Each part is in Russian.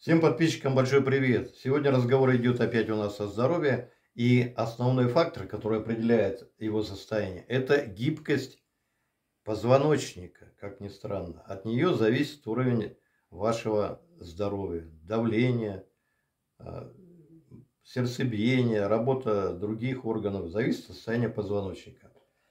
Всем подписчикам большой привет! Сегодня разговор идет опять у нас о здоровье. И основной фактор, который определяет его состояние, это гибкость позвоночника, как ни странно. От нее зависит уровень вашего здоровья, давление, сердцебиение, работа других органов, зависит от состояния позвоночника.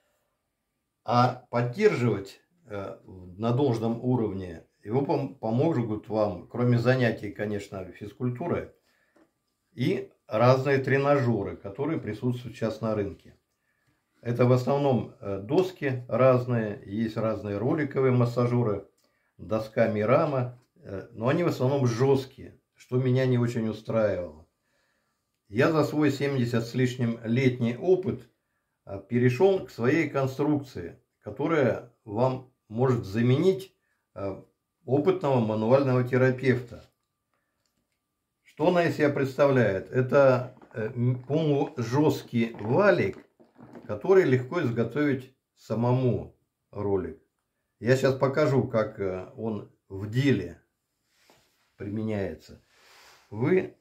А поддерживать на должном уровне его помогут вам, кроме занятий, конечно, физкультурой, и разные тренажеры, которые присутствуют сейчас на рынке. Это в основном доски разные, есть разные роликовые массажеры, доска Мирама, но они в основном жесткие, что меня не очень устраивало. Я за свой 70 с лишним летний опыт перешел к своей конструкции, которая вам может заменить опытного мануального терапевта. Что она из себя представляет? Это полужесткий валик, который легко изготовить самому ролик. Я сейчас покажу, как он в деле применяется. Вы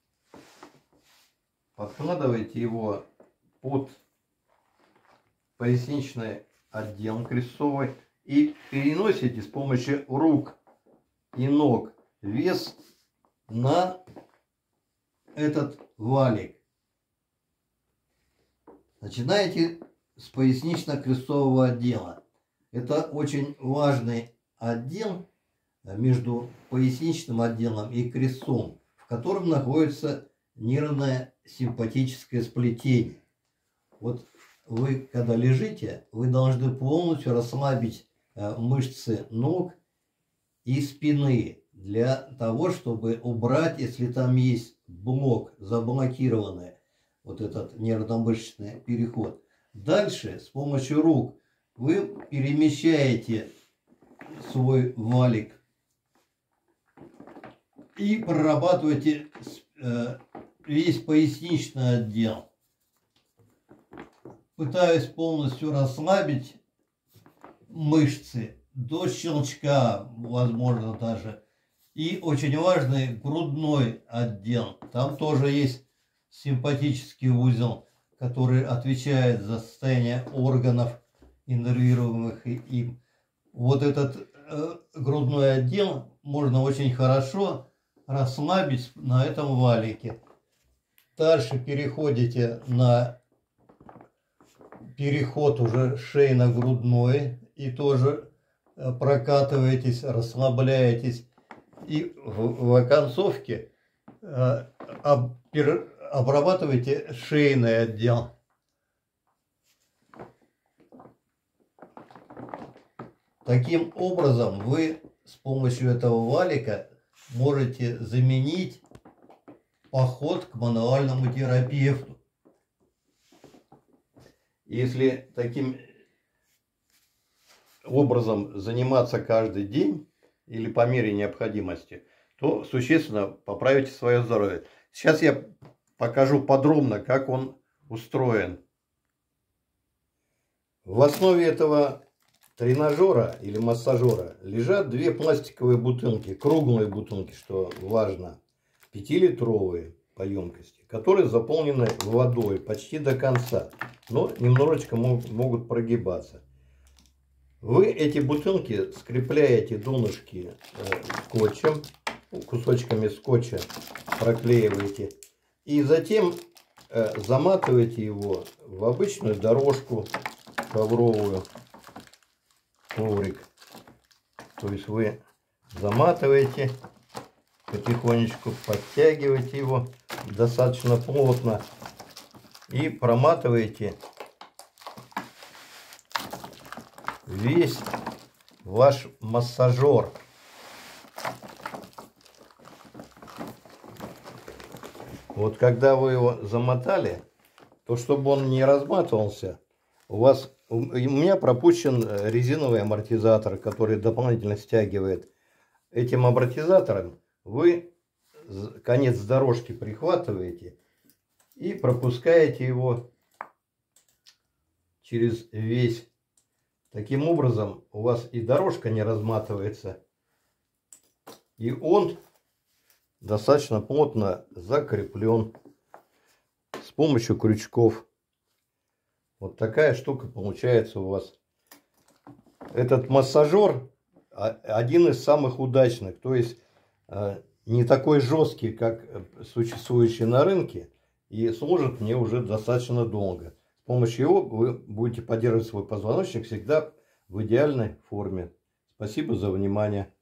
подкладываете его под поясничный отдел крестцовый и переносите с помощью рук и ног вес на этот валик. Начинаете с пояснично-крестцового отдела. Это очень важный отдел между поясничным отделом и крестцом, в котором находится нервное симпатическое сплетение. Вот вы, когда лежите, вы должны полностью расслабить мышцы ног и спины для того, чтобы убрать, если там есть блок, заблокированный, вот этот нервно-мышечный переход. Дальше с помощью рук вы перемещаете свой валик и прорабатываете весь поясничный отдел. Пытаюсь полностью расслабить мышцы до щелчка, возможно, даже. И очень важный грудной отдел. Там тоже есть симпатический узел, который отвечает за состояние органов, иннервируемых им. Вот этот грудной отдел можно очень хорошо расслабить на этом валике. Дальше переходите на переход уже шейно-грудной и тоже прокатываетесь, расслабляетесь. И в оконцовке обрабатываете шейный отдел. Таким образом вы с помощью этого валика можете заменить поход к мануальному терапевту. Если таким образом заниматься каждый день или по мере необходимости, то существенно поправите свое здоровье. Сейчас я покажу подробно, как он устроен. В основе этого тренажера или массажера лежат две пластиковые бутылки, круглые бутылки, что важно, 5-литровые по емкости, которые заполнены водой почти до конца, но немножечко могут прогибаться. Вы эти бутылки скрепляете донышки скотчем, кусочками скотча проклеиваете, и затем заматываете его в обычную дорожку ковровую, коврик. То есть вы заматываете, потихонечку подтягиваете его достаточно плотно и проматываете весь ваш массажер. Вот когда вы его замотали, то чтобы он не разматывался, у меня пропущен резиновый амортизатор, который дополнительно стягивает. Этим амортизатором вы конец дорожки прихватываете и пропускаете его через весь. Таким образом у вас и дорожка не разматывается, и он достаточно плотно закреплен с помощью крючков. Вот такая штука получается у вас. Этот массажер один из самых удачных. То есть не такой жесткий, как существующий на рынке. И служит мне уже достаточно долго. С помощью его вы будете поддерживать свой позвоночник всегда в идеальной форме. Спасибо за внимание.